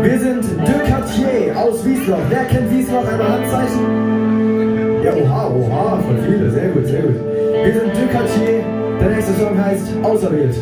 Wir sind Dequartier aus Wiesloch. Wer kennt Wiesloch? Einmal Handzeichen. Ja, oha, oha, voll viele. Sehr gut, sehr gut. Wir sind Dequartier. Der nächste Song heißt Auserwählt.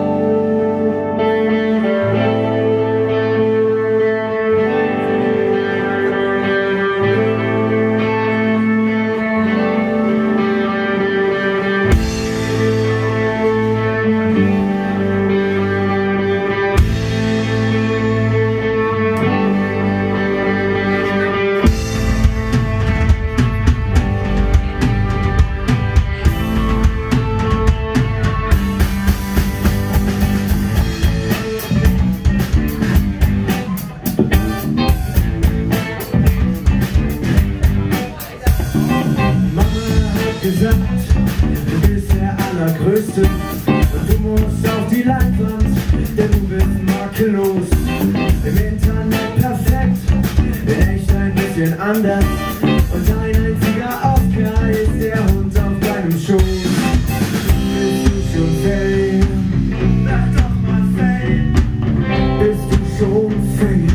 Gesagt, du bist der Allergrößte und du musst auf die Leinwand, denn du bist makellos. Im Internet perfekt, in echt ein bisschen anders und dein einziger Aufschrei ist der Hund auf deinem Schoß. Bist du schon Fame? Sag doch mal Fame. Bist du schon Fame?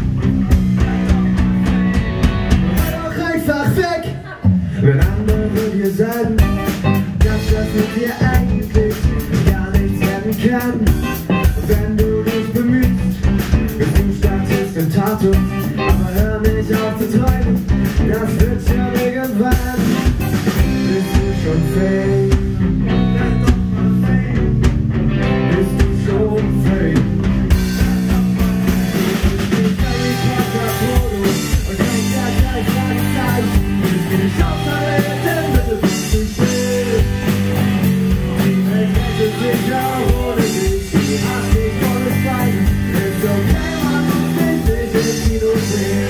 Hör doch einfach weg, wenn andere dir sagen, dass das mit dir eigentlich gar nichts werden kann. Und wenn du dich bemühst, bist du Statist in Tatum, aber hör nicht auf zu träumen, das wird schon irgendwann. Bist du schon Fame? Sag doch mal Fame. Bist du schon Fame? Ich kann nicht was da Foto und denk ja gleich an Zeit. Ich bin nicht Auserwählt, denn bitte bist du still. Die Welt rettet sich auch ohne dich. Du hast dich volles Zeichen. Ist okay, man muss dich nicht im Kino sehen.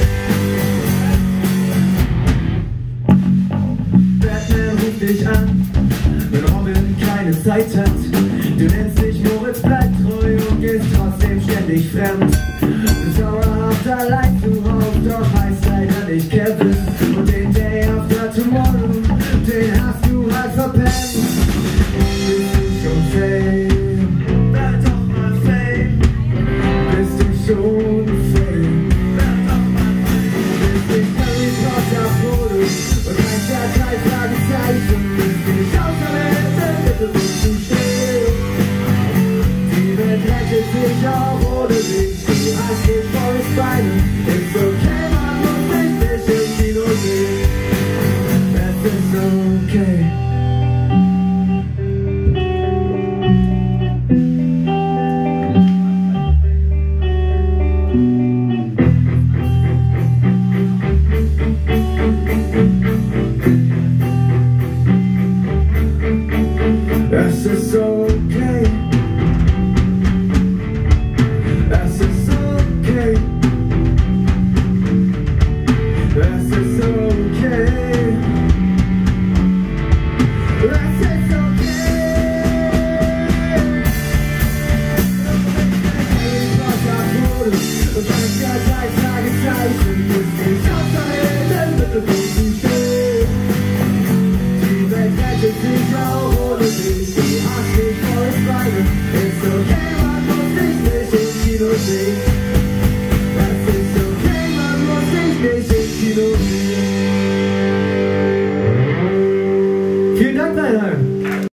Batman ruft dich an, wenn Robin keine Zeit hat. Du nennst dich Moritz, bleib treu und gehst trotzdem ständig fremd. Du dauerhaft allein zu